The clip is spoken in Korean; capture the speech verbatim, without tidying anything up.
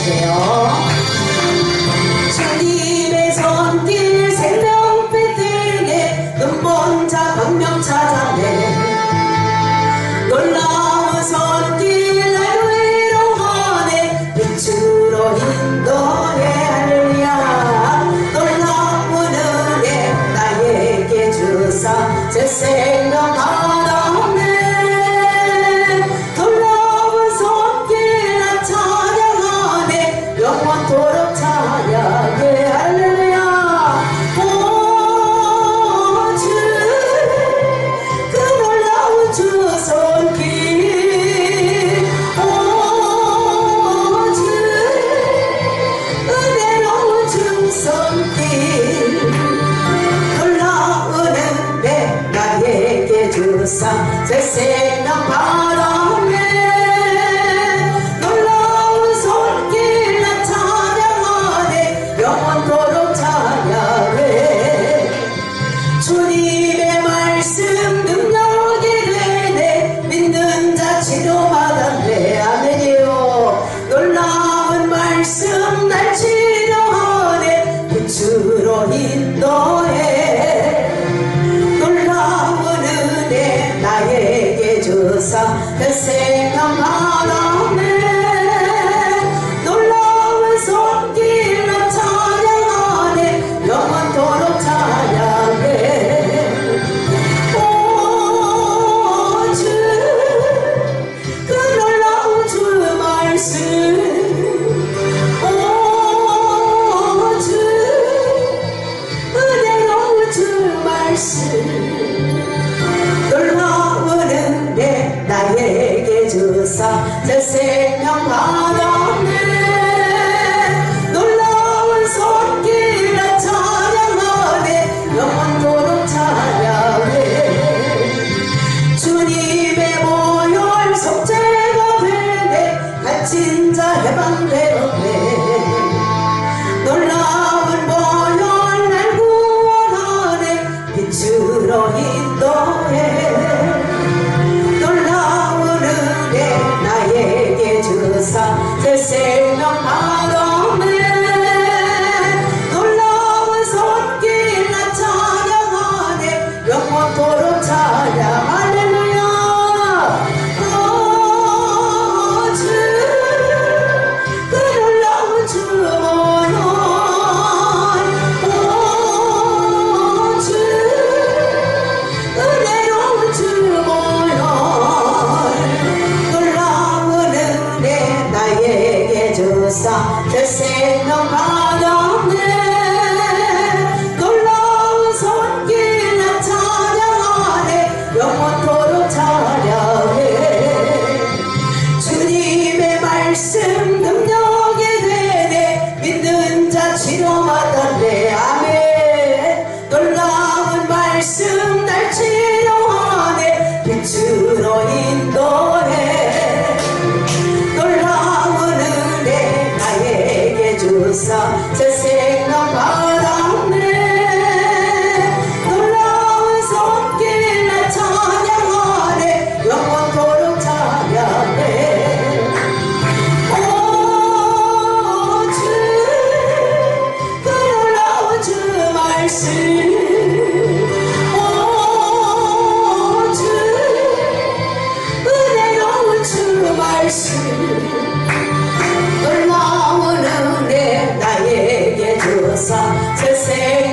주세요. 주님의 손길 생명빛 등에 눈먼 자 광명 찾아내 놀라운 손길 날 위로하네 빛으로 인도해 할렐루야. 놀라운 은혜 나에게 주사 제 생명 바라네. 놀라운 손길 나 찬양하네 영원토록 찬양해 할렐루야. 오 주 그 놀라운 주 손길 오 주 은혜로운 주 손길 놀라운 은혜 나에게 주사 제 생명 바라네. 놀라운 손길 나 찬양하네 영원토록 찬양해. 주님의 말씀 능력이 되네 믿는 자 치료받았네. 아멘이요. 놀라운 말씀 날 치료하네 빛으로 인도해. 놀라운 은혜 나에게 주사 내 생명 바라네. 놀라운 손길 나 찬양하네 영원토록 찬양해. 오 주 그 놀라운 주 말씀 오 주 은혜로운 주 말씀 놀라운 은혜 나에게 주사 내 생명 바라네. 놀라운 손길 나 찬양하네 영원토록 찬양해. 주님의 보혈 속죄가 되네 갇힌 자 해방되었네. 놀라운 보혈 날 구원하네 빛으로 인도해. 놀라운 은혜 나에게 주사 제 생명 바라네. 놀라운 손길 나 찬양하네 영원토록 찬양 할렐루야. 오 주 그 놀라운 주 보혈 오 주 은혜로운 주 보혈 놀라운 은혜 나에게 주사 내 생명 바라네. 놀라운 손길 나 찬양하네 영원토록 찬양해. 주님의 말씀 능력이 되네 믿는 자 치료받았네. 아멘. 놀라운 말씀 날 치료하네 빛으로 인도해. 놀라운 은혜 나에게 주사 제 생명 바라네. 놀라운 손길 나 찬양하네 영원토록 찬양해. 오 주 그 놀라운 주 말씀 오 주 은혜로운 주 말씀 놀라운 은혜 나에게 주사 제 생명